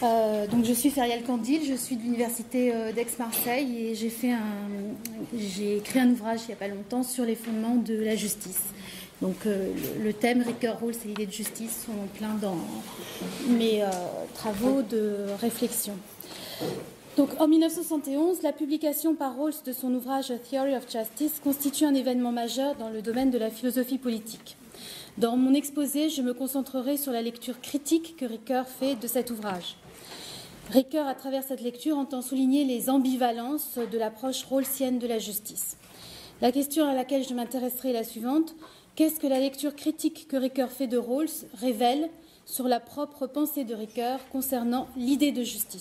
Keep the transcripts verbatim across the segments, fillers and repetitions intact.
Euh, donc je suis Ferial Candil, je suis de l'université euh, d'Aix-Marseille et j'ai fait un, j'ai écrit un ouvrage il n'y a pas longtemps sur les fondements de la justice. Donc euh, le, le thème Ricoeur Rawls et l'idée de justice sont plein dans mes euh, travaux de réflexion. Donc, en mille neuf cent soixante et onze, la publication par Rawls de son ouvrage A Theory of Justice constitue un événement majeur dans le domaine de la philosophie politique. Dans mon exposé, je me concentrerai sur la lecture critique que Ricoeur fait de cet ouvrage. Ricoeur, à travers cette lecture, entend souligner les ambivalences de l'approche rawlsienne de la justice. La question à laquelle je m'intéresserai est la suivante. Qu'est-ce que la lecture critique que Ricoeur fait de Rawls révèle sur la propre pensée de Ricoeur concernant l'idée de justice ?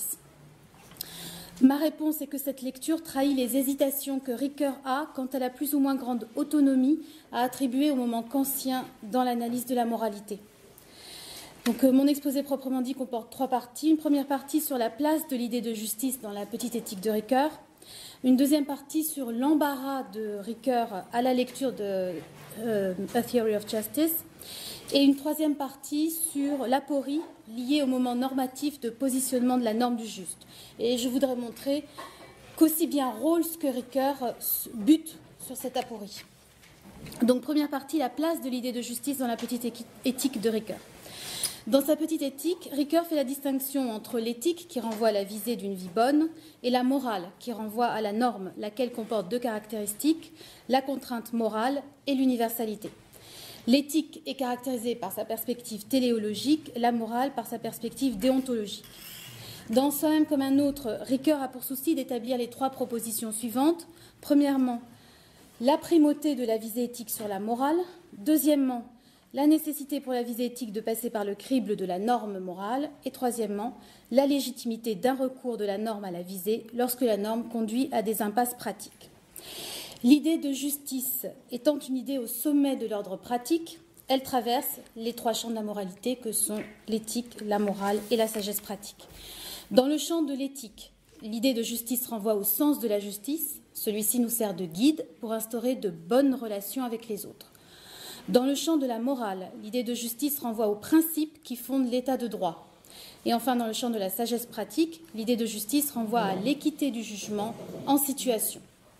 Ma réponse est que cette lecture trahit les hésitations que Ricoeur a quant à la plus ou moins grande autonomie à attribuer au moment kantien dans l'analyse de la moralité. Donc, euh, mon exposé proprement dit comporte trois parties. Une première partie sur la place de l'idée de justice dans la petite éthique de Ricoeur. Une deuxième partie sur l'embarras de Ricoeur à la lecture de euh, A Theory of Justice. Et une troisième partie sur l'aporie liée au moment normatif de positionnement de la norme du juste. Et je voudrais montrer qu'aussi bien Rawls que Ricoeur butent sur cette aporie. Donc, première partie, la place de l'idée de justice dans la petite éthique de Ricoeur. Dans sa petite éthique, Ricoeur fait la distinction entre l'éthique, qui renvoie à la visée d'une vie bonne, et la morale, qui renvoie à la norme, laquelle comporte deux caractéristiques, la contrainte morale et l'universalité. L'éthique est caractérisée par sa perspective téléologique, la morale par sa perspective déontologique. Dans Soi-même comme un autre, Ricoeur a pour souci d'établir les trois propositions suivantes. Premièrement, la primauté de la visée éthique sur la morale. Deuxièmement, la nécessité pour la visée éthique de passer par le crible de la norme morale. Et troisièmement, la légitimité d'un recours de la norme à la visée lorsque la norme conduit à des impasses pratiques. L'idée de justice étant une idée au sommet de l'ordre pratique, elle traverse les trois champs de la moralité que sont l'éthique, la morale et la sagesse pratique. Dans le champ de l'éthique, l'idée de justice renvoie au sens de la justice. Celui-ci nous sert de guide pour instaurer de bonnes relations avec les autres. Dans le champ de la morale, l'idée de justice renvoie aux principes qui fondent l'état de droit. Et enfin, dans le champ de la sagesse pratique, l'idée de justice renvoie à l'équité du jugement en situation.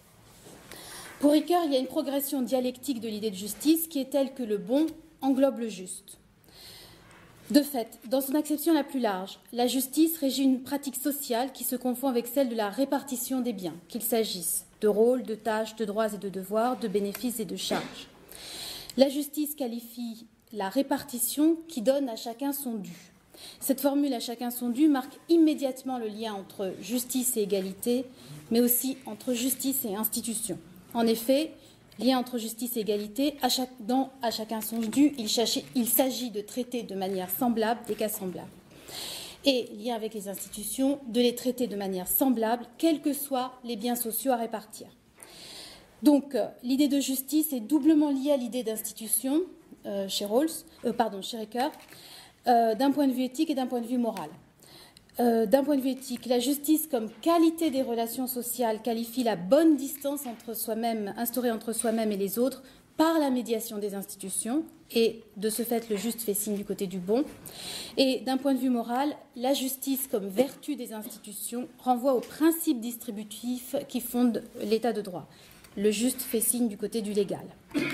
Pour Ricoeur, il y a une progression dialectique de l'idée de justice qui est telle que le bon englobe le juste. De fait, dans son acception la plus large, la justice régit une pratique sociale qui se confond avec celle de la répartition des biens, qu'il s'agisse de rôles, de tâches, de droits et de devoirs, de bénéfices et de charges. La justice qualifie la répartition qui donne à chacun son dû. Cette formule « à chacun son dû » marque immédiatement le lien entre justice et égalité, mais aussi entre justice et institution. En effet, lien entre justice et égalité, à chaque, dans « à chacun son dû », il, il s'agit de traiter de manière semblable des cas semblables. Et, lien avec les institutions, de les traiter de manière semblable, quels que soient les biens sociaux à répartir. Donc, euh, l'idée de justice est doublement liée à l'idée d'institution, euh, chez Rawls, euh, pardon, chez Ricoeur, euh, d'un point de vue éthique et d'un point de vue moral. Euh, d'un point de vue éthique, la justice comme qualité des relations sociales qualifie la bonne distance entre soi-même, instaurée entre soi-même et les autres par la médiation des institutions, et de ce fait, le juste fait signe du côté du bon. Et d'un point de vue moral, la justice comme vertu des institutions renvoie aux principes distributifs qui fondent l'état de droit. Le juste fait signe du côté du légal.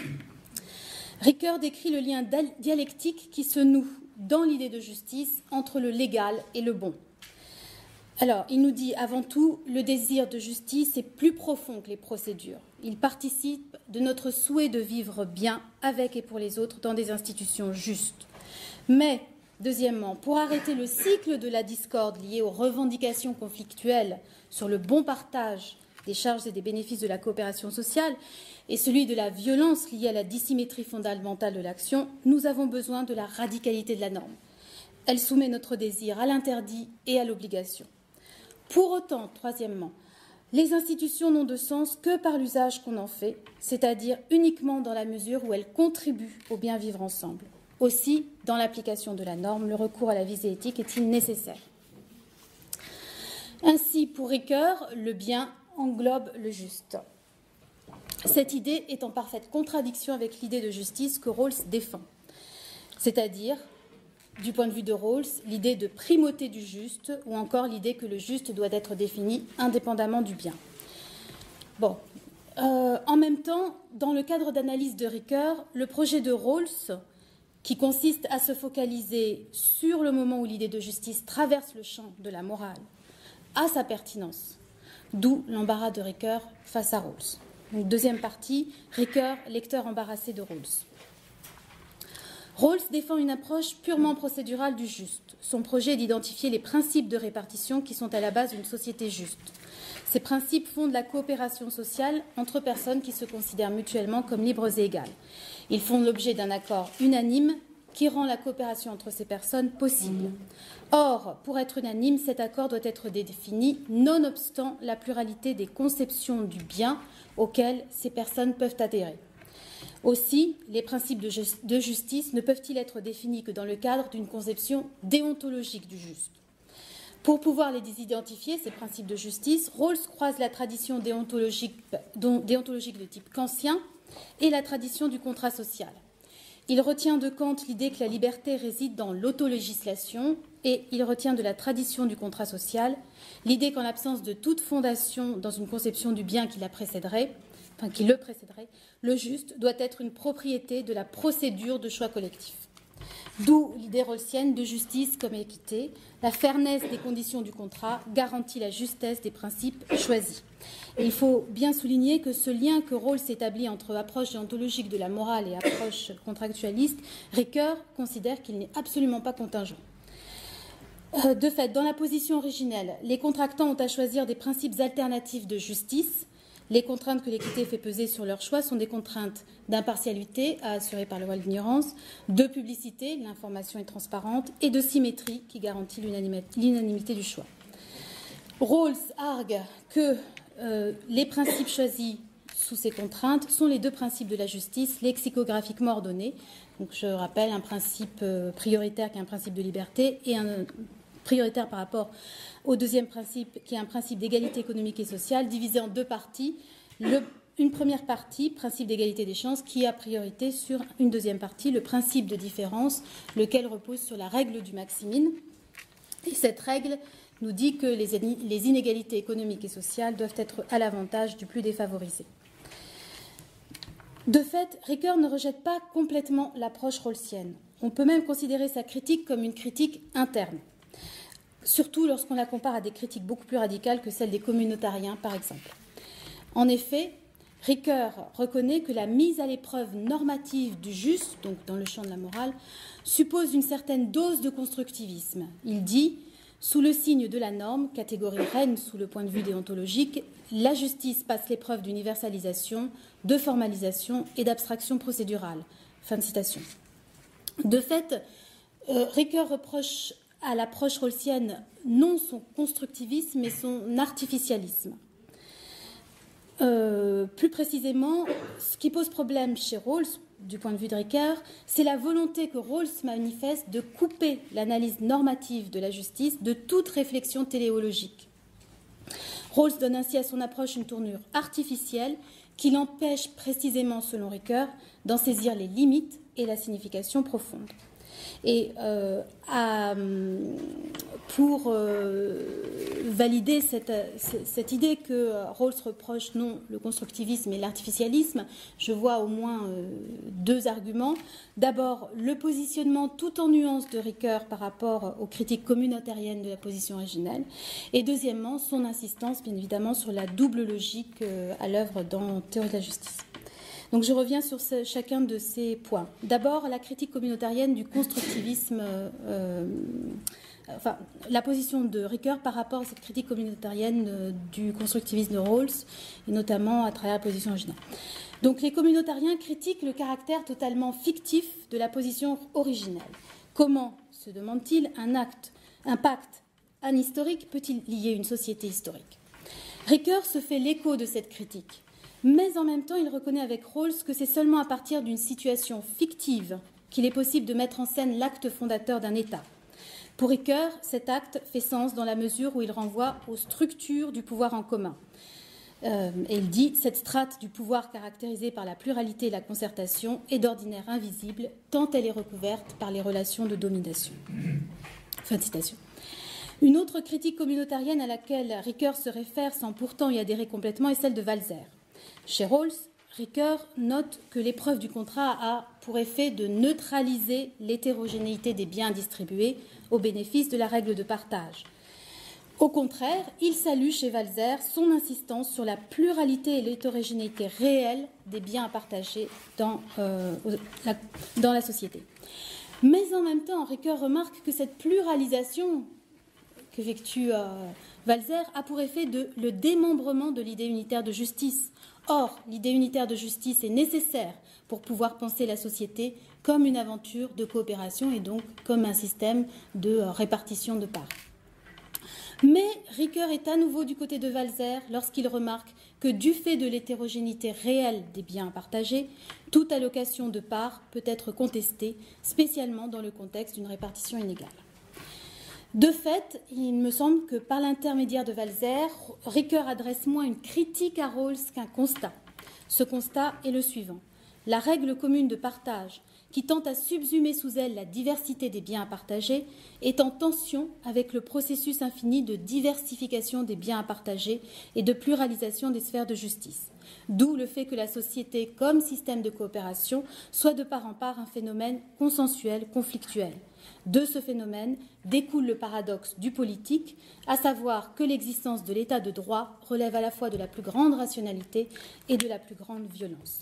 Ricoeur décrit le lien dialectique qui se noue dans l'idée de justice entre le légal et le bon. Alors, il nous dit avant tout, le désir de justice est plus profond que les procédures. Il participe de notre souhait de vivre bien avec et pour les autres dans des institutions justes. Mais, deuxièmement, pour arrêter le cycle de la discorde lié aux revendications conflictuelles sur le bon partage des charges et des bénéfices de la coopération sociale et celui de la violence liée à la dissymétrie fondamentale de l'action, nous avons besoin de la radicalité de la norme. Elle soumet notre désir à l'interdit et à l'obligation. Pour autant, troisièmement, les institutions n'ont de sens que par l'usage qu'on en fait, c'est-à-dire uniquement dans la mesure où elles contribuent au bien vivre ensemble. Aussi, dans l'application de la norme, le recours à la visée éthique est-il nécessaire. Ainsi, pour Ricoeur, le bien englobe le juste. Cette idée est en parfaite contradiction avec l'idée de justice que Rawls défend, c'est-à-dire du point de vue de Rawls, l'idée de primauté du juste ou encore l'idée que le juste doit être défini indépendamment du bien. Bon, euh, en même temps, dans le cadre d'analyse de Ricoeur, le projet de Rawls, qui consiste à se focaliser sur le moment où l'idée de justice traverse le champ de la morale, a sa pertinence, d'où l'embarras de Ricoeur face à Rawls. Donc, deuxième partie, Ricoeur, lecteur embarrassé de Rawls. Rawls défend une approche purement procédurale du juste. Son projet est d'identifier les principes de répartition qui sont à la base d'une société juste. Ces principes fondent la coopération sociale entre personnes qui se considèrent mutuellement comme libres et égales. Ils font l'objet d'un accord unanime qui rend la coopération entre ces personnes possible. Or, pour être unanime, cet accord doit être défini nonobstant la pluralité des conceptions du bien auxquelles ces personnes peuvent adhérer. Aussi, les principes de, ju- de justice ne peuvent-ils être définis que dans le cadre d'une conception déontologique du juste. Pour pouvoir les désidentifier, ces principes de justice, Rawls croise la tradition déontologique, déontologique de type kantien et la tradition du contrat social. Il retient de Kant l'idée que la liberté réside dans l'autolégislation et il retient de la tradition du contrat social l'idée qu'en l'absence de toute fondation dans une conception du bien qui la précéderait, enfin qui le précéderait, le juste doit être une propriété de la procédure de choix collectif. D'où l'idée rawlsienne de justice comme équité. La fairness des conditions du contrat garantit la justesse des principes choisis. Et il faut bien souligner que ce lien que Rawls établit entre approche déontologique de la morale et approche contractualiste, Ricoeur considère qu'il n'est absolument pas contingent. De fait, dans la position originelle, les contractants ont à choisir des principes alternatifs de justice. Les contraintes que l'équité fait peser sur leur choix sont des contraintes d'impartialité à assurer par le voile d'ignorance, de publicité, l'information est transparente, et de symétrie qui garantit l'unanimité du choix. Rawls argue que euh, les principes choisis sous ces contraintes sont les deux principes de la justice lexicographiquement ordonnés. Donc, je rappelle un principe euh, prioritaire qui est un principe de liberté et un prioritaire par rapport au deuxième principe qui est un principe d'égalité économique et sociale divisé en deux parties. Le, une première partie, principe d'égalité des chances, qui a priorité sur une deuxième partie, le principe de différence, lequel repose sur la règle du maximine. Et cette règle nous dit que les, les inégalités économiques et sociales doivent être à l'avantage du plus défavorisé. De fait, Ricoeur ne rejette pas complètement l'approche rawlsienne. On peut même considérer sa critique comme une critique interne, surtout lorsqu'on la compare à des critiques beaucoup plus radicales que celles des communautariens, par exemple. En effet, Ricoeur reconnaît que la mise à l'épreuve normative du juste, donc dans le champ de la morale, suppose une certaine dose de constructivisme. Il dit « Sous le signe de la norme, catégorie reine sous le point de vue déontologique, la justice passe l'épreuve d'universalisation, de formalisation et d'abstraction procédurale. » Fin de citation. De fait, euh, Ricoeur reproche à l'approche rawlsienne non son constructivisme mais son artificialisme. Euh, plus précisément, ce qui pose problème chez Rawls, du point de vue de Ricoeur, c'est la volonté que Rawls manifeste de couper l'analyse normative de la justice de toute réflexion téléologique. Rawls donne ainsi à son approche une tournure artificielle qui l'empêche précisément, selon Ricoeur, d'en saisir les limites et la signification profonde. Et euh, à, pour euh, valider cette, cette idée que Rawls reproche non le constructivisme et l'artificialisme, je vois au moins euh, deux arguments. D'abord, le positionnement tout en nuance de Ricoeur par rapport aux critiques communautariennes de la position originelle. Et deuxièmement, son insistance, bien évidemment, sur la double logique euh, à l'œuvre dans Théorie de la justice. Donc je reviens sur ce, chacun de ces points. D'abord, la critique communautarienne du constructivisme, euh, enfin, la position de Ricoeur par rapport à cette critique communautarienne euh, du constructivisme de Rawls, et notamment à travers la position originale. Donc les communautariens critiquent le caractère totalement fictif de la position originelle. Comment, se demande-t-il, un acte, un pacte anhistorique peut-il lier une société historique? Ricoeur se fait l'écho de cette critique. Mais en même temps, il reconnaît avec Rawls que c'est seulement à partir d'une situation fictive qu'il est possible de mettre en scène l'acte fondateur d'un État. Pour Ricoeur, cet acte fait sens dans la mesure où il renvoie aux structures du pouvoir en commun. Euh, et il dit « Cette strate du pouvoir caractérisée par la pluralité et la concertation est d'ordinaire invisible, tant elle est recouverte par les relations de domination. » Fin de citation. Une autre critique communautarienne à laquelle Ricoeur se réfère sans pourtant y adhérer complètement est celle de Walser. Chez Rawls, Ricoeur note que l'épreuve du contrat a pour effet de neutraliser l'hétérogénéité des biens distribués au bénéfice de la règle de partage. Au contraire, il salue chez Walser son insistance sur la pluralité et l'hétérogénéité réelle des biens à partager dans, euh, la, dans la société. Mais en même temps, Ricoeur remarque que cette pluralisation qu'effectue euh, Walser a pour effet de, le démembrement de l'idée unitaire de justice. Or, l'idée unitaire de justice est nécessaire pour pouvoir penser la société comme une aventure de coopération et donc comme un système de euh, répartition de parts. Mais Ricoeur est à nouveau du côté de Walser lorsqu'il remarque que du fait de l'hétérogénéité réelle des biens partagés, toute allocation de parts peut être contestée, spécialement dans le contexte d'une répartition inégale. De fait, il me semble que par l'intermédiaire de Walser, Ricoeur adresse moins une critique à Rawls qu'un constat. Ce constat est le suivant. La règle commune de partage, qui tente à subsumer sous elle la diversité des biens à partager, est en tension avec le processus infini de diversification des biens à partager et de pluralisation des sphères de justice. D'où le fait que la société, comme système de coopération, soit de part en part un phénomène consensuel, conflictuel. De ce phénomène découle le paradoxe du politique, à savoir que l'existence de l'état de droit relève à la fois de la plus grande rationalité et de la plus grande violence.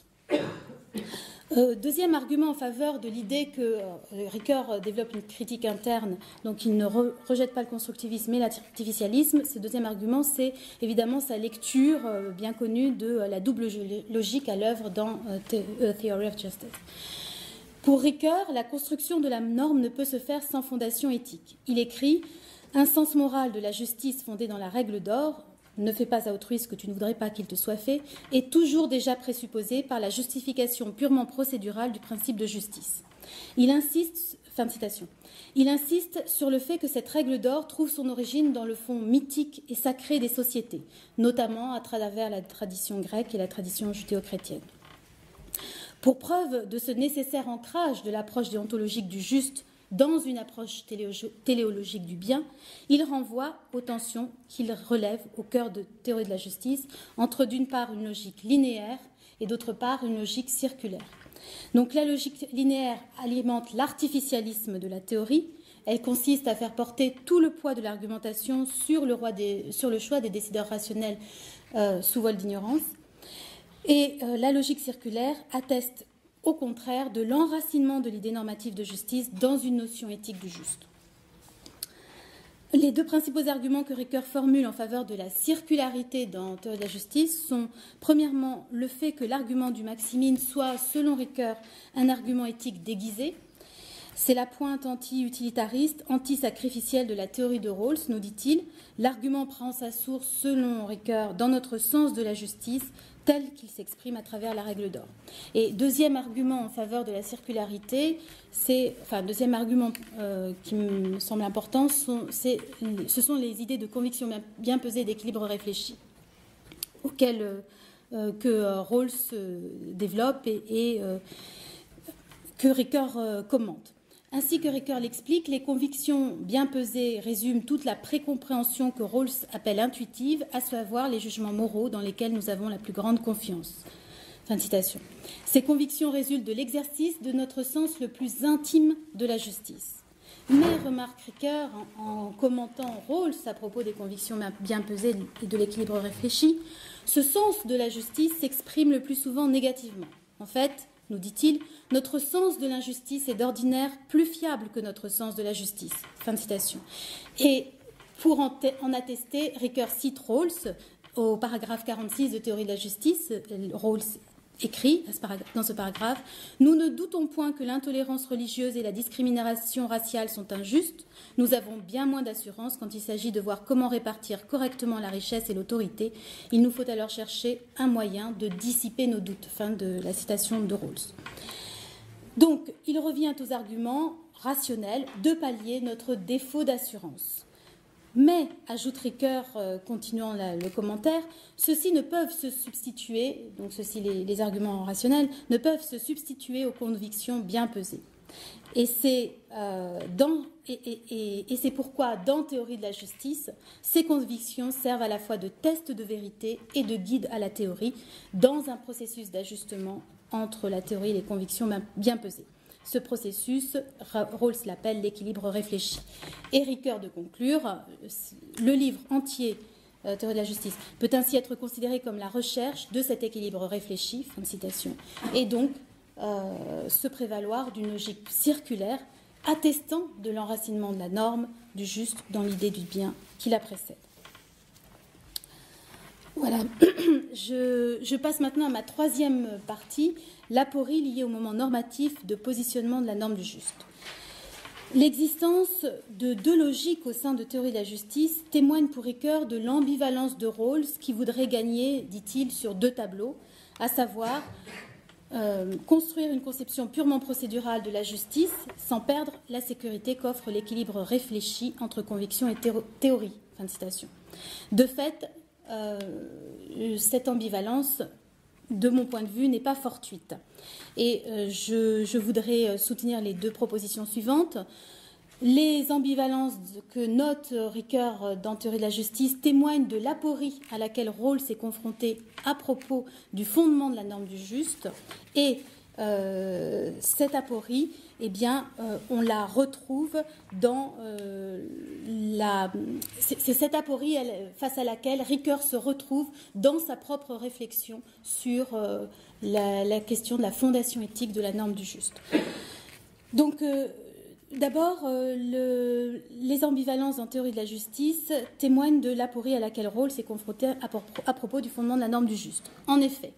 Euh, deuxième argument en faveur de l'idée que euh, Ricoeur développe une critique interne, donc il ne re, rejette pas le constructivisme et l'artificialisme. Ce deuxième argument, c'est évidemment sa lecture euh, bien connue de euh, la double logique à l'œuvre dans euh, Theory of Justice. Pour Ricoeur, la construction de la norme ne peut se faire sans fondation éthique. Il écrit « Un sens moral de la justice fondée dans la règle d'or, ne fais pas à autrui ce que tu ne voudrais pas qu'il te soit fait, est toujours déjà présupposé par la justification purement procédurale du principe de justice. » Il insiste, fin de citation, il insiste sur le fait que cette règle d'or trouve son origine dans le fond mythique et sacré des sociétés, notamment à travers la tradition grecque et la tradition judéo-chrétienne. Pour preuve de ce nécessaire ancrage de l'approche déontologique du juste dans une approche téléologique du bien, il renvoie aux tensions qu'il relève au cœur de théorie de la justice entre d'une part une logique linéaire et d'autre part une logique circulaire. Donc la logique linéaire alimente l'artificialisme de la théorie. Elle consiste à faire porter tout le poids de l'argumentation sur le, roi des, sur le choix des décideurs rationnels euh, sous voile d'ignorance. Et euh, la logique circulaire atteste au contraire de l'enracinement de l'idée normative de justice dans une notion éthique du juste. Les deux principaux arguments que Ricoeur formule en faveur de la circularité dans Théorie de la justice sont, premièrement, le fait que l'argument du Maximine soit, selon Ricoeur, un argument éthique déguisé. C'est la pointe anti-utilitariste, anti-sacrificielle de la théorie de Rawls, nous dit-il. L'argument prend sa source, selon Ricoeur, dans notre sens de la justice, tel qu'il s'exprime à travers la règle d'or. Et deuxième argument en faveur de la circularité, c'est, enfin, deuxième argument euh, qui me semble important, sont, c'est, ce sont les idées de conviction bien, bien pesée et d'équilibre réfléchi, auxquelles euh, que euh, Rawls euh, développe et, et euh, que Ricoeur euh, commente. Ainsi que Ricoeur l'explique, les convictions bien pesées résument toute la précompréhension que Rawls appelle intuitive, à savoir les jugements moraux dans lesquels nous avons la plus grande confiance. Fin de citation. Ces convictions résultent de l'exercice de notre sens le plus intime de la justice. Mais, remarque Ricoeur, en, en commentant Rawls à propos des convictions bien pesées et de l'équilibre réfléchi, ce sens de la justice s'exprime le plus souvent négativement. En fait, nous dit-il, notre sens de l'injustice est d'ordinaire plus fiable que notre sens de la justice. Fin de citation. Et pour en, en attester, Ricoeur cite Rawls au paragraphe quarante-six de Théorie de la justice. Rawls écrit dans ce paragraphe « Nous ne doutons point que l'intolérance religieuse et la discrimination raciale sont injustes. Nous avons bien moins d'assurance quand il s'agit de voir comment répartir correctement la richesse et l'autorité. Il nous faut alors chercher un moyen de dissiper nos doutes. » Fin de la citation de Rawls. Donc, il revient aux arguments rationnels de pallier notre défaut d'assurance. Mais, ajoute Ricoeur, euh, continuant la, le commentaire, ceux-ci ne peuvent se substituer, donc ceux-ci les, les arguments rationnels, ne peuvent se substituer aux convictions bien pesées. Et c'est euh, et, et, et, et c'est pourquoi, dans Théorie de la justice, ces convictions servent à la fois de test de vérité et de guide à la théorie, dans un processus d'ajustement entre la théorie et les convictions bien pesées. Ce processus, Rawls l'appelle l'équilibre réfléchi. Et Ricoeur de conclure, le livre entier, euh, Théorie de la justice, peut ainsi être considéré comme la recherche de cet équilibre réfléchi, fin de citation, et donc euh, se prévaloir d'une logique circulaire attestant de l'enracinement de la norme, du juste dans l'idée du bien qui la précède. Voilà, je, je passe maintenant à ma troisième partie, l'aporie liée au moment normatif de positionnement de la norme du juste. L'existence de deux logiques au sein de Théorie de la justice témoigne pour Ricoeur de l'ambivalence de Rawls qui voudrait gagner, dit-il, sur deux tableaux, à savoir euh, construire une conception purement procédurale de la justice sans perdre la sécurité qu'offre l'équilibre réfléchi entre conviction et théorie. Fin de citation. De fait, Euh, cette ambivalence, de mon point de vue, n'est pas fortuite. Et euh, je, je voudrais soutenir les deux propositions suivantes. Les ambivalences que note Ricoeur dans Théorie de la justice témoignent de l'aporie à laquelle Rawls s'est confronté à propos du fondement de la norme du juste. Et euh, cette aporie, eh bien, euh, on la retrouve dans euh, la... C'est, c'est cette aporie elle, face à laquelle Ricoeur se retrouve dans sa propre réflexion sur euh, la, la question de la fondation éthique de la norme du juste. Donc, euh, d'abord, euh, le, les ambivalences en Théorie de la justice témoignent de l'aporie à laquelle Rawls s'est confronté à, à propos du fondement de la norme du juste. En effet,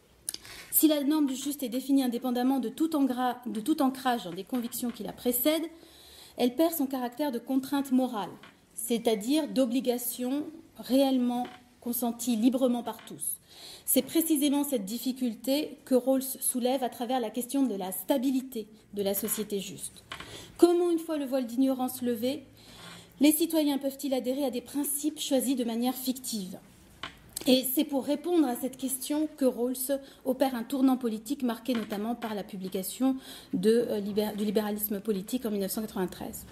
si la norme du juste est définie indépendamment de tout, engra, de tout ancrage dans des convictions qui la précèdent, elle perd son caractère de contrainte morale, c'est-à-dire d'obligation réellement consentie librement par tous. C'est précisément cette difficulté que Rawls soulève à travers la question de la stabilité de la société juste. Comment, une fois le voile d'ignorance levé, les citoyens peuvent-ils adhérer à des principes choisis de manière fictive ? Et c'est pour répondre à cette question que Rawls opère un tournant politique marqué notamment par la publication de, euh, libér- du libéralisme politique en mille neuf cent quatre-vingt-treize.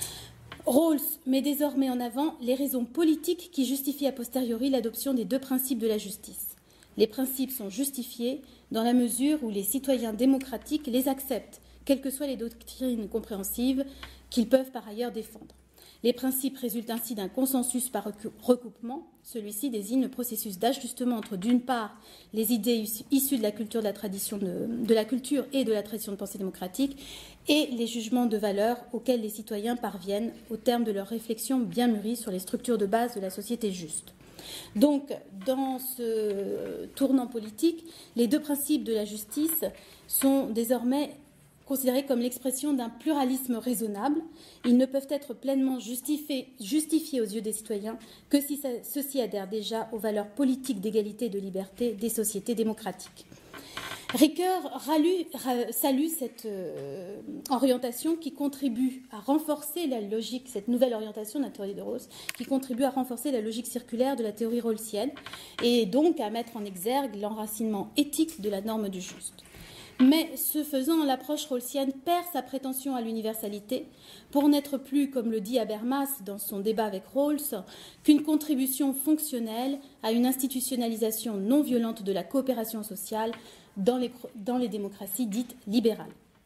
Rawls met désormais en avant les raisons politiques qui justifient a posteriori l'adoption des deux principes de la justice. Les principes sont justifiés dans la mesure où les citoyens démocratiques les acceptent, quelles que soient les doctrines compréhensives qu'ils peuvent par ailleurs défendre. Les principes résultent ainsi d'un consensus par recoupement. Celui-ci désigne le processus d'ajustement entre, d'une part, les idées issues de la culture, de la tradition de, de la culture et de la tradition de pensée démocratique, et les jugements de valeur auxquels les citoyens parviennent au terme de leur réflexion bien mûrie sur les structures de base de la société juste. Donc, dans ce tournant politique, les deux principes de la justice sont désormais considérés comme l'expression d'un pluralisme raisonnable. Ils ne peuvent être pleinement justifiés, justifiés aux yeux des citoyens que si ceux-ci adhèrent déjà aux valeurs politiques d'égalité et de liberté des sociétés démocratiques. Ricoeur salue cette euh, orientation qui contribue à renforcer la logique, cette nouvelle orientation de la théorie de Rawls, qui contribue à renforcer la logique circulaire de la théorie rawlsienne et donc à mettre en exergue l'enracinement éthique de la norme du juste. Mais ce faisant, l'approche rawlsienne perd sa prétention à l'universalité pour n'être plus, comme le dit Habermas dans son débat avec Rawls, qu'une contribution fonctionnelle à une institutionnalisation non violente de la coopération sociale dans les, dans les démocraties dites libérales.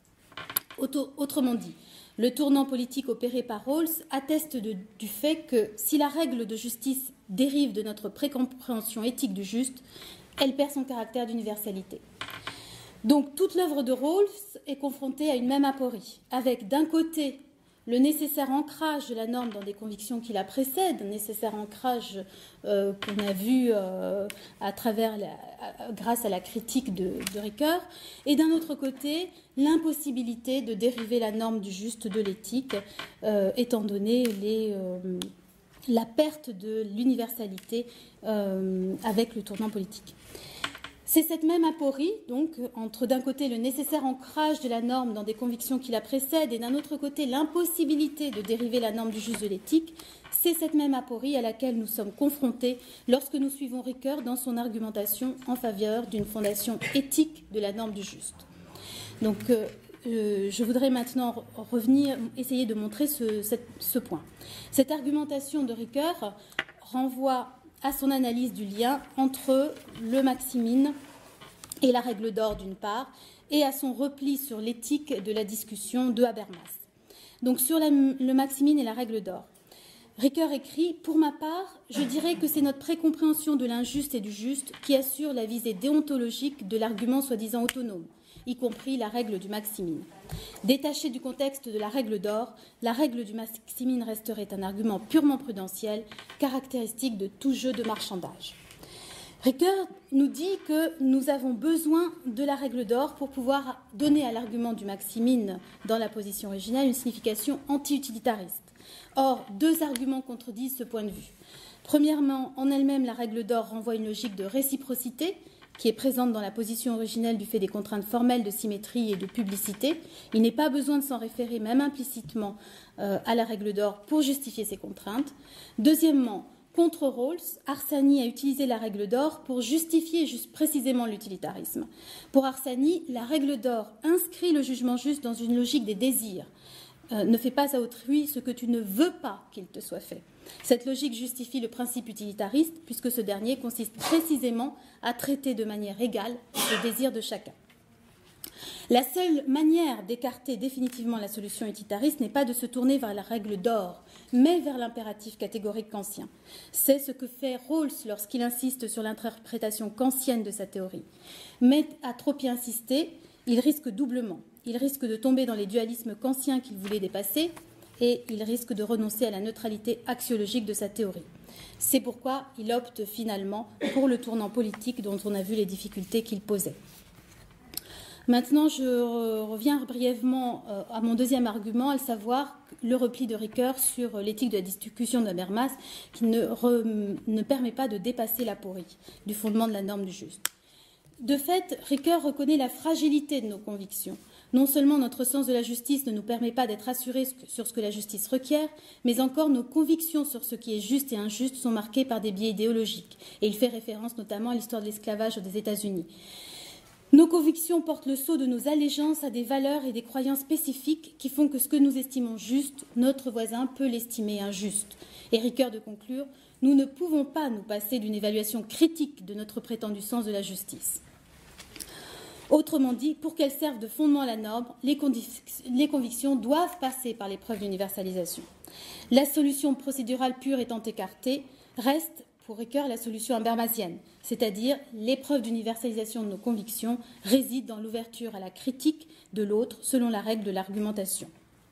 Auto, autrement dit, le tournant politique opéré par Rawls atteste de, du fait que si la règle de justice dérive de notre précompréhension éthique du juste, elle perd son caractère d'universalité. Donc, toute l'œuvre de Rawls est confrontée à une même aporie, avec d'un côté le nécessaire ancrage de la norme dans des convictions qui la précèdent, un nécessaire ancrage euh, qu'on a vu euh, à travers la, à, grâce à la critique de, de Ricoeur, et d'un autre côté l'impossibilité de dériver la norme du juste de l'éthique, euh, étant donné les, euh, la perte de l'universalité euh, avec le tournant politique. C'est cette même aporie, donc, entre d'un côté le nécessaire ancrage de la norme dans des convictions qui la précèdent et d'un autre côté l'impossibilité de dériver la norme du juste de l'éthique, c'est cette même aporie à laquelle nous sommes confrontés lorsque nous suivons Ricoeur dans son argumentation en faveur d'une fondation éthique de la norme du juste. Donc, euh, euh, je voudrais maintenant revenir, essayer de montrer ce, cette, ce point. Cette argumentation de Ricoeur renvoie à son analyse du lien entre le Maximine et la règle d'or d'une part, et à son repli sur l'éthique de la discussion de Habermas. Donc sur la, le Maximine et la règle d'or, Ricoeur écrit « Pour ma part, je dirais que c'est notre précompréhension de l'injuste et du juste qui assure la visée déontologique de l'argument soi-disant autonome, y compris la règle du Maximine. Détachée du contexte de la règle d'or, la règle du Maximine resterait un argument purement prudentiel, caractéristique de tout jeu de marchandage. » Ricoeur nous dit que nous avons besoin de la règle d'or pour pouvoir donner à l'argument du Maximine dans la position originale une signification anti-utilitariste. Or, deux arguments contredisent ce point de vue. Premièrement, en elle-même, la règle d'or renvoie une logique de réciprocité qui est présente dans la position originelle du fait des contraintes formelles de symétrie et de publicité. Il n'est pas besoin de s'en référer, même implicitement, euh, à la règle d'or pour justifier ces contraintes. Deuxièmement, contre Rawls, Harsanyi a utilisé la règle d'or pour justifier juste précisément l'utilitarisme. Pour Harsanyi, la règle d'or inscrit le jugement juste dans une logique des désirs. Euh, ne fais pas à autrui ce que tu ne veux pas qu'il te soit fait. Cette logique justifie le principe utilitariste puisque ce dernier consiste précisément à traiter de manière égale les désirs de chacun. La seule manière d'écarter définitivement la solution utilitariste n'est pas de se tourner vers la règle d'or, mais vers l'impératif catégorique kantien. C'est ce que fait Rawls lorsqu'il insiste sur l'interprétation kantienne de sa théorie. Mais à trop y insister, il risque doublement. Il risque de tomber dans les dualismes kantiens qu'il voulait dépasser et il risque de renoncer à la neutralité axiologique de sa théorie. C'est pourquoi il opte finalement pour le tournant politique dont on a vu les difficultés qu'il posait. Maintenant, je reviens brièvement à mon deuxième argument, à savoir le repli de Ricoeur sur l'éthique de la discussion d'Habermas, qui ne, re, ne permet pas de dépasser l'aporie du fondement de la norme du juste. De fait, Ricoeur reconnaît la fragilité de nos convictions. Non seulement notre sens de la justice ne nous permet pas d'être assurés sur ce que la justice requiert, mais encore nos convictions sur ce qui est juste et injuste sont marquées par des biais idéologiques. Et il fait référence notamment à l'histoire de l'esclavage des États-Unis. Nos convictions portent le sceau de nos allégeances à des valeurs et des croyances spécifiques qui font que ce que nous estimons juste, notre voisin peut l'estimer injuste. Et Ricoeur de conclure, nous ne pouvons pas nous passer d'une évaluation critique de notre prétendu sens de la justice. Autrement dit, pour qu'elles servent de fondement à la norme, les, les convictions doivent passer par l'épreuve d'universalisation. La solution procédurale pure étant écartée, reste pour Ricoeur la solution habermasienne, c'est-à-dire l'épreuve d'universalisation de nos convictions réside dans l'ouverture à la critique de l'autre selon la règle de l'argumentation.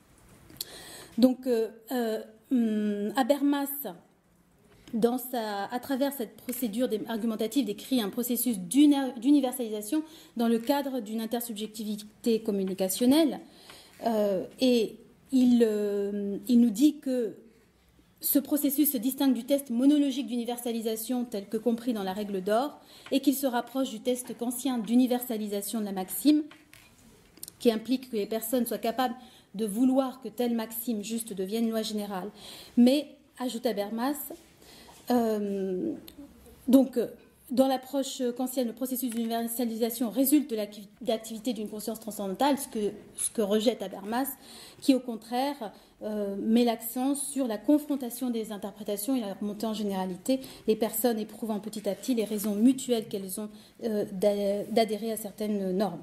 Donc, euh, euh, Habermas, dans sa, à travers cette procédure argumentative, décrit un processus d'universalisation dans le cadre d'une intersubjectivité communicationnelle. Euh, et il, euh, il nous dit que ce processus se distingue du test monologique d'universalisation tel que compris dans la règle d'or et qu'il se rapproche du test kantien d'universalisation de la maxime, qui implique que les personnes soient capables de vouloir que telle maxime juste devienne loi générale. Mais, ajoute Habermas, Euh, donc, dans l'approche kantienne, le processus d'universalisation résulte de l'activité d'une conscience transcendantale, ce que, ce que rejette Habermas, qui au contraire euh, met l'accent sur la confrontation des interprétations et la remontée en généralité, les personnes éprouvant petit à petit les raisons mutuelles qu'elles ont euh, d'adhérer à certaines normes.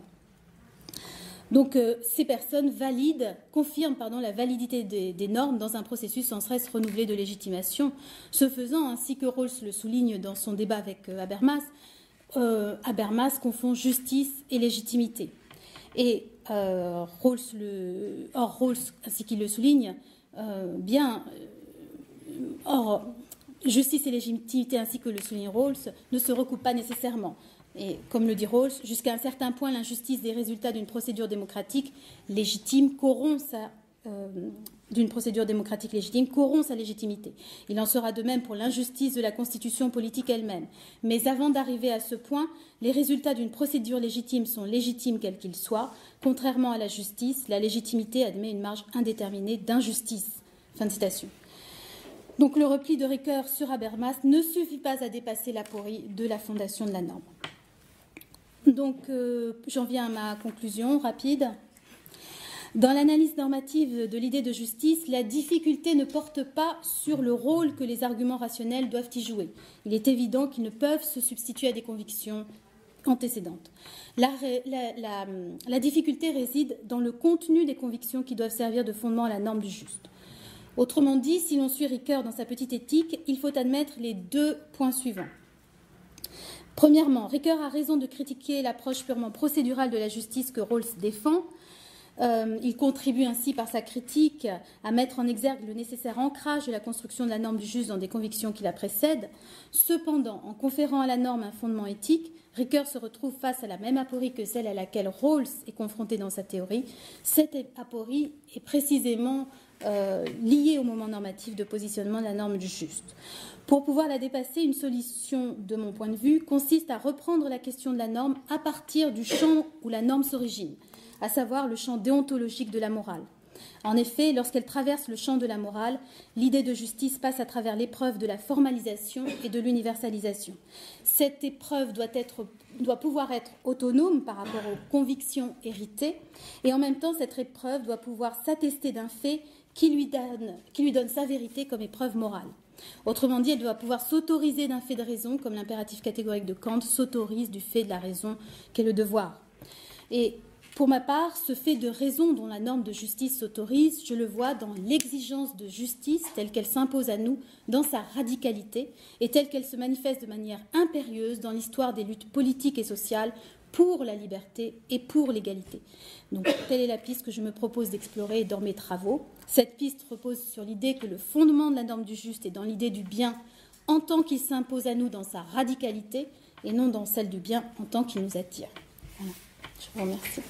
Donc, euh, ces personnes valident, confirment pardon, la validité des, des normes dans un processus sans cesse renouvelé de légitimation. Ce faisant, ainsi que Rawls le souligne dans son débat avec euh, Habermas, euh, Habermas confond justice et légitimité. Et euh, Rawls, le, or Rawls, ainsi qu'il le souligne, euh, bien, euh, or, justice et légitimité, ainsi que le souligne Rawls, ne se recoupent pas nécessairement. Et comme le dit Rawls, jusqu'à un certain point, l'injustice des résultats d'une procédure démocratique légitime corrompt sa euh, d'une procédure démocratique légitime qu'auront sa légitimité. Il en sera de même pour l'injustice de la constitution politique elle-même. Mais avant d'arriver à ce point, les résultats d'une procédure légitime sont légitimes quels qu'ils soient. Contrairement à la justice, la légitimité admet une marge indéterminée d'injustice. Fin de citation. Donc le repli de Ricoeur sur Habermas ne suffit pas à dépasser l'aporie de la fondation de la norme. Donc euh, j'en viens à ma conclusion rapide. Dans l'analyse normative de l'idée de justice, la difficulté ne porte pas sur le rôle que les arguments rationnels doivent y jouer. Il est évident qu'ils ne peuvent se substituer à des convictions antécédentes. La, la, la, la difficulté réside dans le contenu des convictions qui doivent servir de fondement à la norme du juste. Autrement dit, si l'on suit Ricoeur dans sa petite éthique, il faut admettre les deux points suivants. Premièrement, Ricoeur a raison de critiquer l'approche purement procédurale de la justice que Rawls défend. Euh, il contribue ainsi par sa critique à mettre en exergue le nécessaire ancrage de la construction de la norme du juste dans des convictions qui la précèdent. Cependant, en conférant à la norme un fondement éthique, Ricoeur se retrouve face à la même aporie que celle à laquelle Rawls est confronté dans sa théorie. Cette aporie est précisément euh, liée au moment normatif de positionnement de la norme du juste. Pour pouvoir la dépasser, une solution, de mon point de vue, consiste à reprendre la question de la norme à partir du champ où la norme s'origine, à savoir le champ déontologique de la morale. En effet, lorsqu'elle traverse le champ de la morale, l'idée de justice passe à travers l'épreuve de la formalisation et de l'universalisation. Cette épreuve doit, être, doit pouvoir être autonome par rapport aux convictions héritées, et en même temps, cette épreuve doit pouvoir s'attester d'un fait qui lui donne, qui lui donne sa vérité comme épreuve morale. Autrement dit, elle doit pouvoir s'autoriser d'un fait de raison, comme l'impératif catégorique de Kant s'autorise du fait de la raison qu'est le devoir. Et pour ma part, ce fait de raison dont la norme de justice s'autorise, je le vois dans l'exigence de justice telle qu'elle s'impose à nous, dans sa radicalité, et telle qu'elle se manifeste de manière impérieuse dans l'histoire des luttes politiques et sociales pour la liberté et pour l'égalité. Donc, telle est la piste que je me propose d'explorer dans mes travaux. Cette piste repose sur l'idée que le fondement de la norme du juste est dans l'idée du bien en tant qu'il s'impose à nous dans sa radicalité et non dans celle du bien en tant qu'il nous attire. Voilà. Je vous remercie.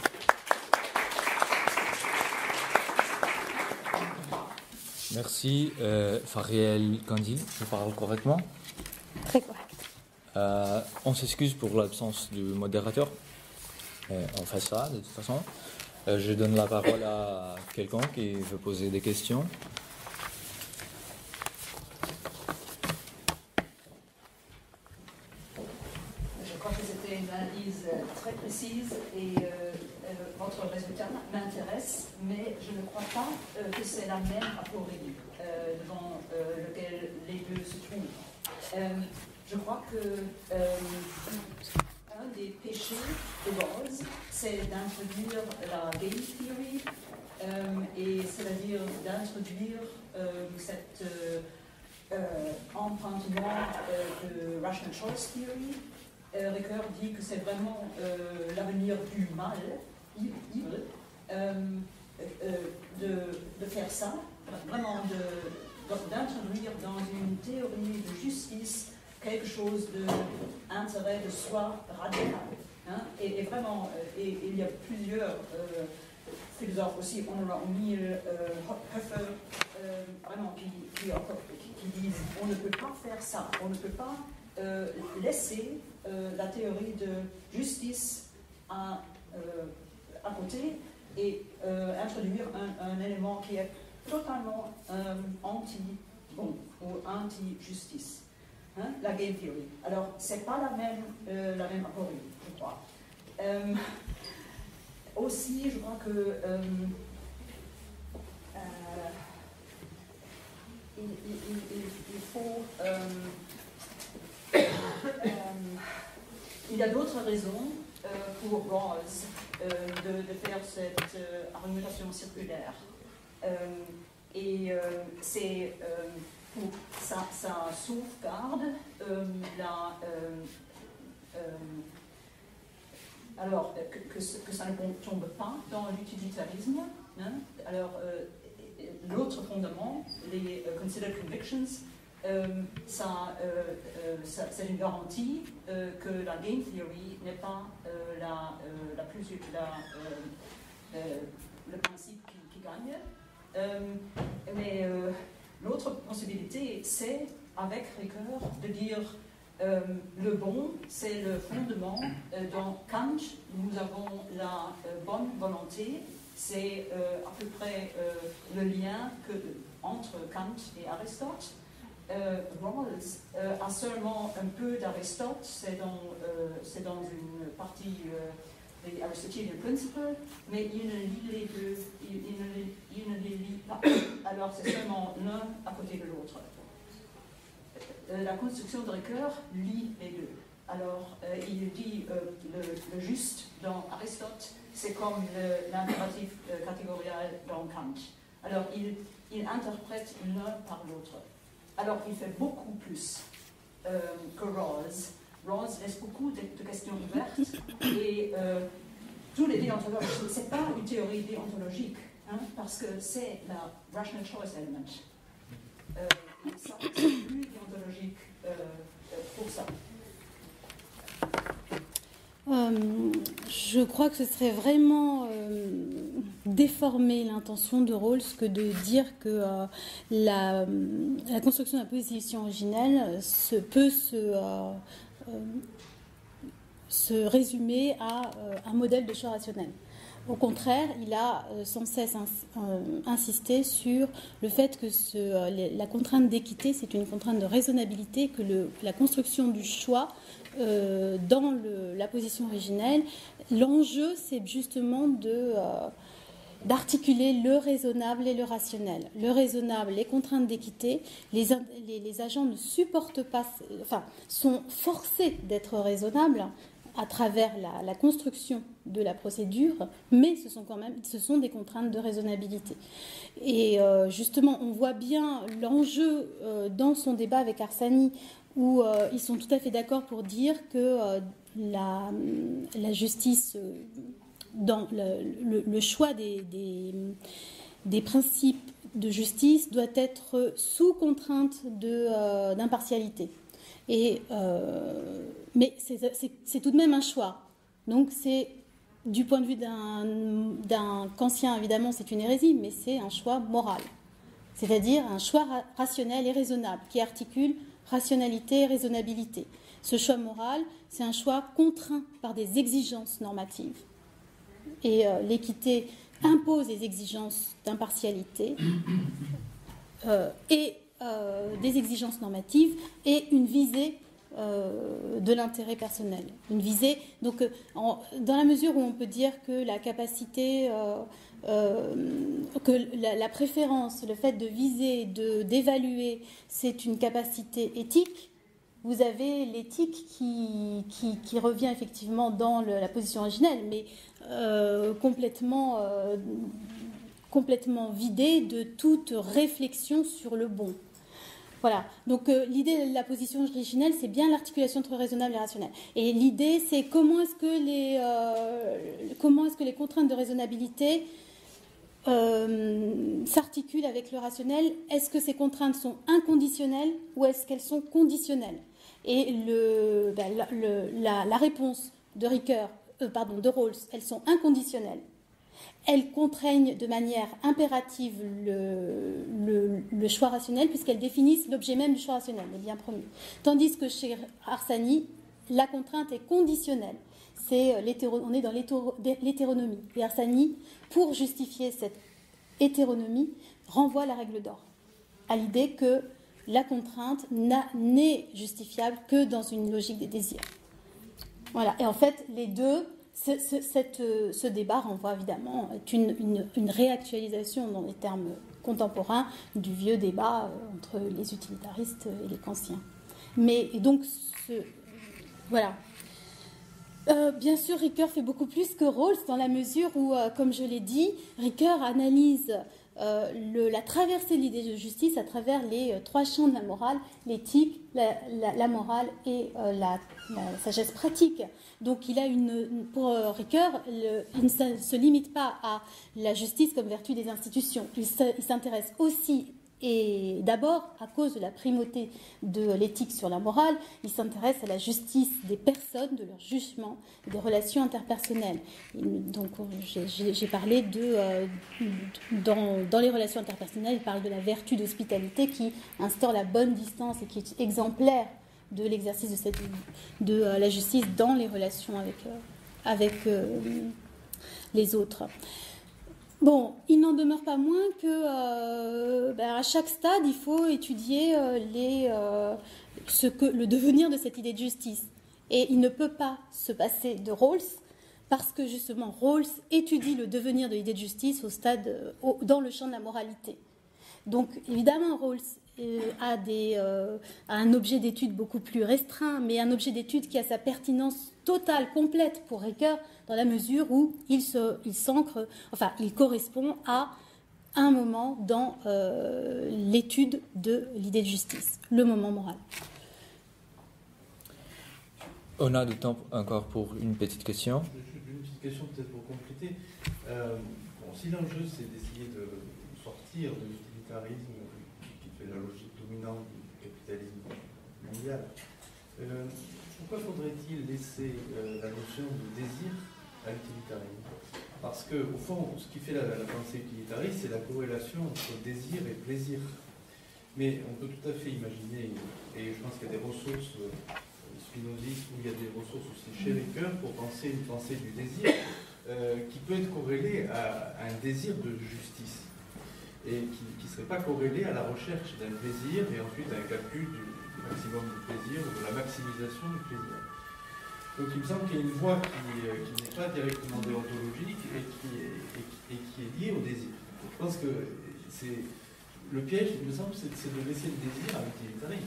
Merci. Euh, Fariel Kandi, je parle correctement? Très correct. Euh, on s'excuse pour l'absence du modérateur. Euh, on fait ça de toute façon. Euh, je donne la parole à quelqu'un qui veut poser des questions. Je crois que c'était une analyse très précise et euh, euh, votre résultat m'intéresse, mais je ne crois pas euh, que c'est la même aporie euh, devant euh, lequel les deux se trouvent. Euh, je crois que euh, un des péchés de Rawls, c'est d'introduire la game theory, euh, et c'est-à-dire d'introduire euh, cet euh, euh, empruntement euh, de rational choice theory. Euh, Ricoeur dit que c'est vraiment euh, l'avenir du mal, evil, euh, euh, de, de faire ça, vraiment de, d'introduire dans une théorie de justice quelque chose d'intérêt de soi radical. Hein, et, et vraiment, euh, et, et il y a plusieurs euh, philosophes aussi, Honoré O'Neill, euh, Hoeffer, euh, vraiment, qui, qui, qui, qui disent on ne peut pas faire ça, on ne peut pas euh, laisser euh, la théorie de justice à, euh, à côté et euh, introduire un, un élément qui est totalement euh, anti-bon ou anti-justice. Hein, la game theory. Alors, ce n'est pas la même, euh, la même aporie, je crois. Euh, aussi, je crois que euh, euh, il, il, il, il faut... Euh, euh, il y a d'autres raisons euh, pour Rawls euh, de, de faire cette euh, argumentation circulaire. Euh, et euh, c'est... Euh, Ça, ça sauvegarde euh, la, euh, euh, alors que, que, que ça ne tombe pas dans l'utilitarisme. Hein. Alors euh, l'autre fondement, les uh, considered convictions, euh, ça, euh, euh, ça, c'est une garantie euh, que la game theory n'est pas euh, la, euh, la plus la, euh, euh, le principe qui, qui gagne. Euh, mais euh, l'autre possibilité, c'est, avec Ricoeur, de dire euh, le bon, c'est le fondement. Euh, dans Kant, nous avons la euh, bonne volonté, c'est euh, à peu près euh, le lien que, entre Kant et Aristote. Euh, Rawls euh, a seulement un peu d'Aristote, c'est dans, euh, c'est dans une partie euh, des Aristotelian Principles, mais il ne lit les deux, il, il, ne, il ne les lit pas. Alors c'est seulement l'un à côté de l'autre. Euh, la construction de Ricoeur lit les deux. Alors euh, il dit euh, le, le juste dans Aristote, c'est comme le, l'impératif euh, catégorial dans Kant. Alors il, il interprète l'un par l'autre. Alors, il fait beaucoup plus euh, que Rawls. Rawls laisse beaucoup de, de questions ouvertes et euh, tous les déontologues, ce n'est pas une théorie déontologique, hein, parce que c'est la rational choice element. Euh, ça, c'est plus déontologique euh, pour ça. Euh, je crois que ce serait vraiment euh, déformer l'intention de Rawls que de dire que euh, la, la construction de la position originelle se, peut se, euh, euh, se résumer à euh, un modèle de choix rationnel. Au contraire, il a euh, sans cesse ins, euh, insisté sur le fait que ce, euh, les, la contrainte d'équité, c'est une contrainte de raisonnabilité, que le, la construction du choix Euh, dans le, la position originelle, l'enjeu c'est justement de, euh, d'articuler le raisonnable et le rationnel. Le raisonnable, les contraintes d'équité, les, les, les agents ne supportent pas, enfin, sont forcés d'être raisonnables à travers la, la construction de la procédure, mais ce sont quand même ce sont des contraintes de raisonnabilité. Et euh, justement, on voit bien l'enjeu euh, dans son débat avec Arsani, où euh, ils sont tout à fait d'accord pour dire que euh, la, la justice, euh, dans le, le, le choix des, des, des principes de justice doit être sous contrainte de, euh, d'impartialité. Et, euh, mais c'est, c'est, c'est tout de même un choix. Donc c'est, du point de vue d'un, d'un kantien, évidemment, c'est une hérésie, mais c'est un choix moral. C'est-à-dire un choix ra- rationnel et raisonnable qui articule rationalité et raisonnabilité. Ce choix moral, c'est un choix contraint par des exigences normatives. Et euh, l'équité impose des exigences d'impartialité euh, et euh, des exigences normatives et une visée euh, de l'intérêt personnel. Une visée, donc, euh, en, dans la mesure où on peut dire que la capacité, euh, euh, que la, la préférence, le fait de viser, de, d'évaluer, c'est une capacité éthique. Vous avez l'éthique qui, qui, qui revient effectivement dans le, la position originelle, mais euh, complètement, euh, complètement vidée de toute réflexion sur le bon. Voilà. Donc euh, l'idée de la position originelle, c'est bien l'articulation entre raisonnable et rationnel. Et l'idée, c'est comment est-ce que les, euh, comment est-ce que les contraintes de raisonnabilité euh, s'articulent avec le rationnel. Est-ce que ces contraintes sont inconditionnelles ou est-ce qu'elles sont conditionnelles? Et le, ben, la, le, la, la réponse de Ricoeur, euh, pardon, de Rawls, elles sont inconditionnelles. Elles contraignent de manière impérative le, le, le choix rationnel puisqu'elles définissent l'objet même du choix rationnel, le bien premier. Tandis que chez Arsani, la contrainte est conditionnelle. C'est l'hétéro, on est dans l'hétéro, l'hétéronomie. Et Arsani, pour justifier cette hétéronomie, renvoie la règle d'or à l'idée que la contrainte n'a, n'est justifiable que dans une logique des désirs. Voilà. Et en fait, les deux, ce, ce, cette, ce débat renvoie évidemment une, une, une réactualisation dans les termes contemporains du vieux débat entre les utilitaristes et les kantiens. Mais et donc, ce, voilà. Euh, bien sûr, Ricoeur fait beaucoup plus que Rawls dans la mesure où, euh, comme je l'ai dit, Ricoeur analyse Euh, le, la traversée de l'idée de justice à travers les euh, trois champs de la morale, l'éthique, la, la, la morale et euh, la, la sagesse pratique. Donc il a une, pour euh, Ricoeur, le, il ne se limite pas à la justice comme vertu des institutions. Il, se, il s'intéresse aussi Et d'abord, à cause de la primauté de l'éthique sur la morale, il s'intéresse à la justice des personnes, de leur jugement, des relations interpersonnelles. Donc, j'ai parlé de... Euh, dans, dans les relations interpersonnelles, il parle de la vertu d'hospitalité qui instaure la bonne distance et qui est exemplaire de l'exercice de, cette, de euh, la justice dans les relations avec, euh, avec euh, les autres. Bon, il n'en demeure pas moins que euh, ben à chaque stade, il faut étudier euh, les, euh, ce que, le devenir de cette idée de justice. Et il ne peut pas se passer de Rawls, parce que justement, Rawls étudie le devenir de l'idée de justice au stade, euh, au, dans le champ de la moralité. Donc, évidemment, Rawls euh, a, des, euh, a un objet d'étude beaucoup plus restreint, mais un objet d'étude qui a sa pertinence totale, complète pour Ricoeur, dans la mesure où il se, il s'ancre, enfin, il correspond à un moment dans euh, l'étude de l'idée de justice, le moment moral. On a du temps encore pour une petite question. Une petite question peut-être pour compléter. Euh, bon, si l'enjeu c'est d'essayer de sortir de l'utilitarisme qui fait la logique dominante du capitalisme mondial, euh, pourquoi faudrait-il laisser euh, la notion de désir à l'utilitarisme? Parce que, au fond, ce qui fait la, la pensée utilitariste, c'est la corrélation entre désir et plaisir. Mais on peut tout à fait imaginer, et je pense qu'il y a des ressources euh, spinozistes, où il y a des ressources aussi chez Ricoeur pour penser une pensée du désir euh, qui peut être corrélée à, à un désir de justice et qui ne serait pas corrélée à la recherche d'un plaisir et ensuite à un calcul du, du maximum du plaisir ou de la maximisation du plaisir. Donc il me semble qu'il y a une voie qui, qui n'est pas directement déontologique et qui, est, et, qui, et qui est liée au désir. Je pense que c'est le piège, il me semble, c'est de laisser le désir à l'utilitarisme.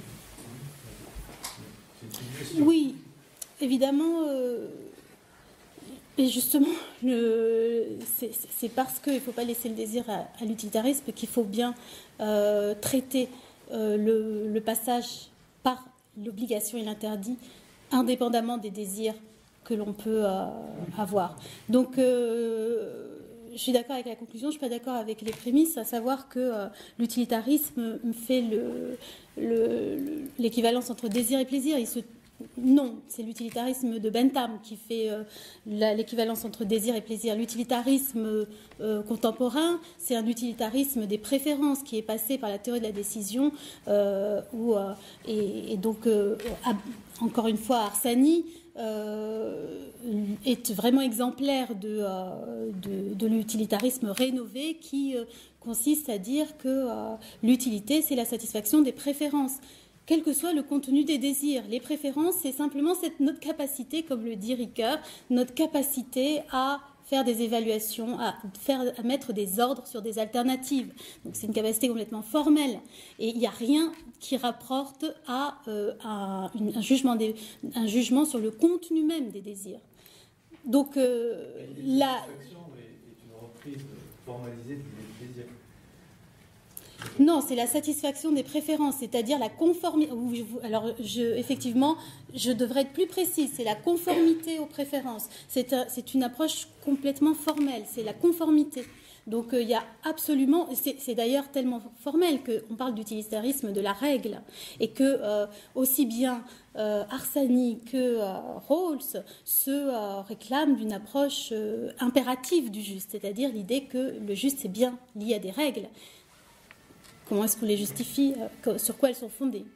Oui, évidemment, euh, et justement, c'est parce qu'il ne faut pas laisser le désir à, à l'utilitarisme qu'il faut bien euh, traiter euh, le, le passage par l'obligation et l'interdit, indépendamment des désirs que l'on peut euh, avoir. Donc, euh, je suis d'accord avec la conclusion, je ne suis pas d'accord avec les prémices, à savoir que euh, l'utilitarisme fait l'équivalence entre désir et plaisir. Il se, non, c'est l'utilitarisme de Bentham qui fait euh, l'équivalence entre désir et plaisir. L'utilitarisme euh, contemporain, c'est un utilitarisme des préférences qui est passé par la théorie de la décision, euh, où, euh, et, et donc, euh, à, encore une fois, Arsani, Euh, est vraiment exemplaire de, euh, de, de l'utilitarisme rénové qui euh, consiste à dire que euh, l'utilité, c'est la satisfaction des préférences, quel que soit le contenu des désirs. Les préférences, c'est simplement cette, notre capacité, comme le dit Ricoeur, notre capacité à faire des évaluations, à, faire, à mettre des ordres sur des alternatives. Donc c'est une capacité complètement formelle. Et il n'y a rien qui rapporte à, euh, à une, un, jugement des, un jugement sur le contenu même des désirs. Donc euh, la... est une reprise formalisée du désir. Non, c'est la satisfaction des préférences, c'est-à-dire la conformité. Alors, je, effectivement, je devrais être plus précise. C'est la conformité aux préférences. C'est une approche complètement formelle. C'est la conformité. Donc, il y a absolument. C'est d'ailleurs tellement formel qu'on parle d'utilitarisme de la règle et que euh, aussi bien euh, Arsani que euh, Rawls se euh, réclament d'une approche euh, impérative du juste, c'est-à-dire l'idée que le juste est bien lié à des règles. Comment est-ce qu'on les justifie? Sur quoi elles sont fondées?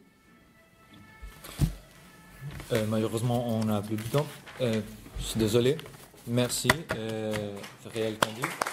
euh, Malheureusement, on n'a plus de temps. Euh, je suis désolé. Merci, euh, Réal Candil.